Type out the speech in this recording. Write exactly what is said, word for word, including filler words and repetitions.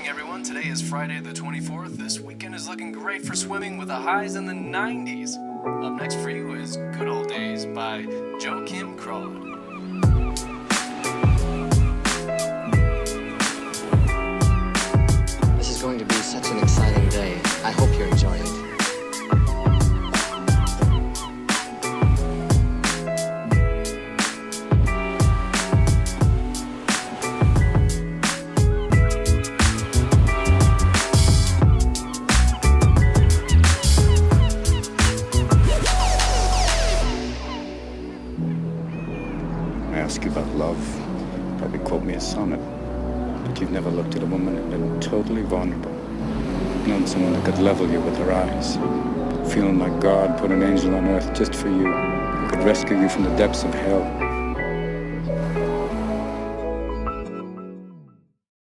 everyone. Today is Friday the twenty-fourth. This weekend is looking great for swimming with the highs in the nineties. Up next for you is Good Old Days by Joachim Crawd. This is going to be such an exciting day. I hope you enjoy it. I ask you about love, probably quote me a sonnet, but you've never looked at a woman and been totally vulnerable. Known someone that could level you with her eyes, feeling like God put an angel on earth just for you, who could rescue you from the depths of hell.